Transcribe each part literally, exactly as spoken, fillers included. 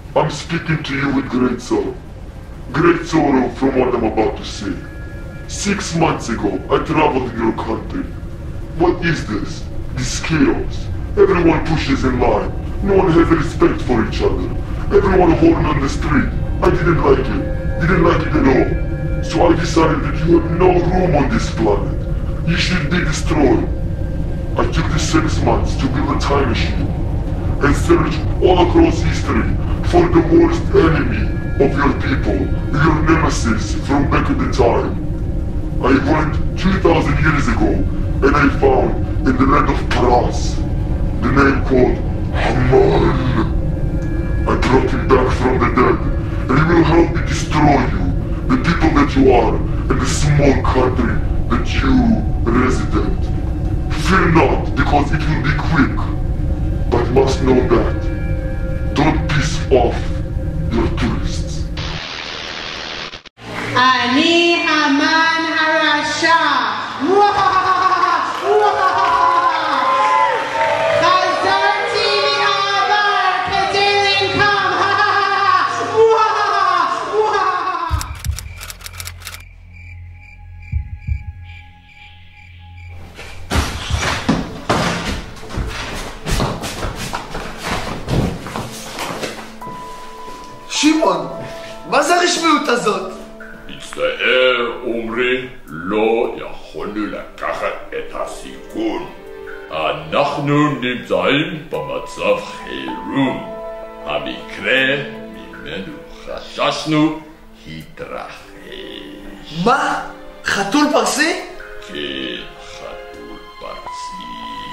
I'm speaking to you with great sorrow. Great sorrow from what I'm about to say. Six months ago, I traveled in your country. What is this? This chaos. Everyone pushes in line. No one has respect for each other. Everyone holding on the street. I didn't like it. Didn't like it at all. So I decided that you have no room on this planet. You should be destroyed. I took the six months to build a time machine and search all across history for the worst enemy of your people, your nemesis from back in the time. I went two thousand years ago and I found in the land of Paras the name called Haman. I brought him back from the dead and he will help me destroy you, the people that you are, and the small country that you resident. Fear not, because it will be quick, but must know that. Don't piss off your tourists. Ani Haman Harasha. שמעון, מה זה הרשמיות הזאת? מצטער, עומרי, לא יכולנו לקחת את הסיכון. אנחנו נמצאים במצב חירום. המקרה ממנו חששנו התרחש. מה? חתול פרסי? כן, חתול פרסי.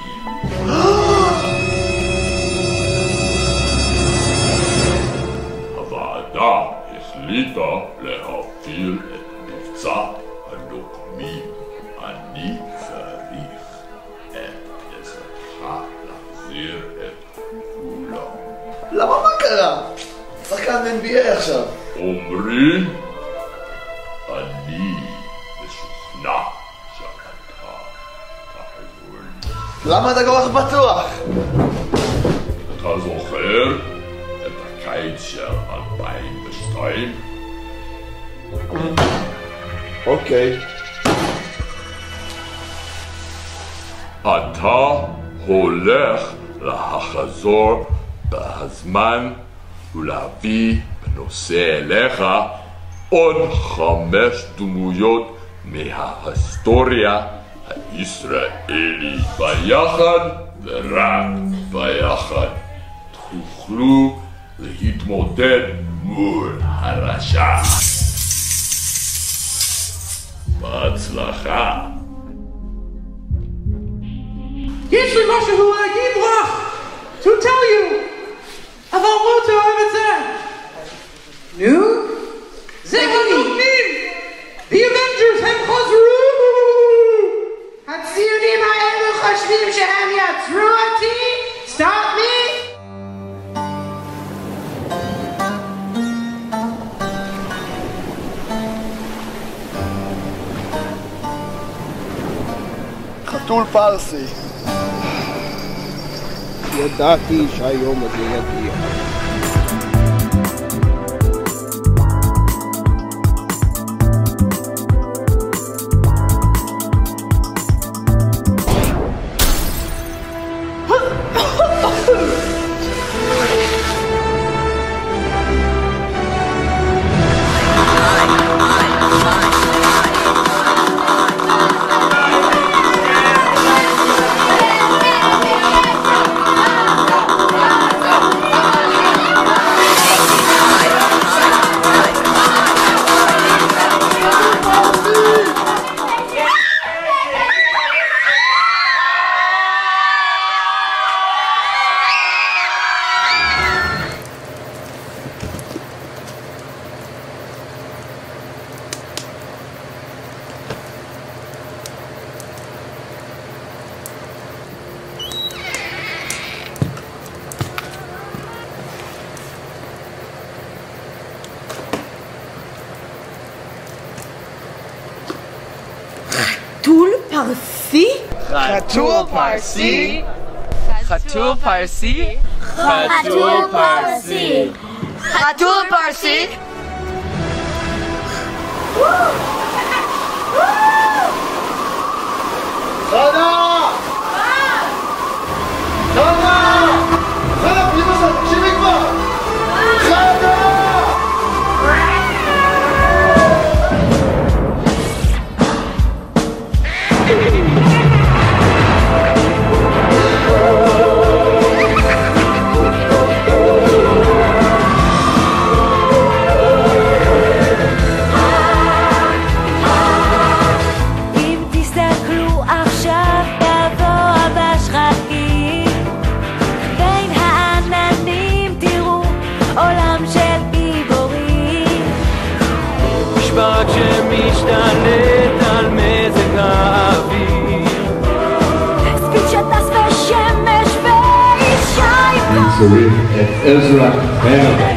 הוועדה החליטה להפעיל את מבצע הנוקמים. אני צריך את עזרתך להחזיר את כולם. למה מה קרה? שחקן אן בי איי עכשיו. עומרי, אני משוכנע שאתה תעזור לי. למה אתה כל כך בטוח? אתה זוכר את הקיץ של אלפיים ושתיים? אוקיי. אתה הולך לחזור בזמן ולהביא בנושא אליך עוד חמש דמויות מההיסטוריה הישראלית. ביחד ורק ביחד תוכלו להתמודד מול הרשע. בהצלחה. יש לי משהו להגיד לך! To tell you! אבל לא תאהב את זה! נו? זה הנוקמים! The Avengers הם חזרו! הציונים האלו חושבים שהם יצרו אותי? Stop me! חתול פרסי. ידעתי שהיום הזה יגיע. פרסי? חתול פרסי? חתול פרסי? חתול פרסי. חתול פרסי. חנה! חנה! חנה, פלימה זאת, תקשיבי כבר! חנה! משפט שמשתלט על מזג האוויר, ספיד שטס בשמש ואישה אני שואל את עזרא הרמן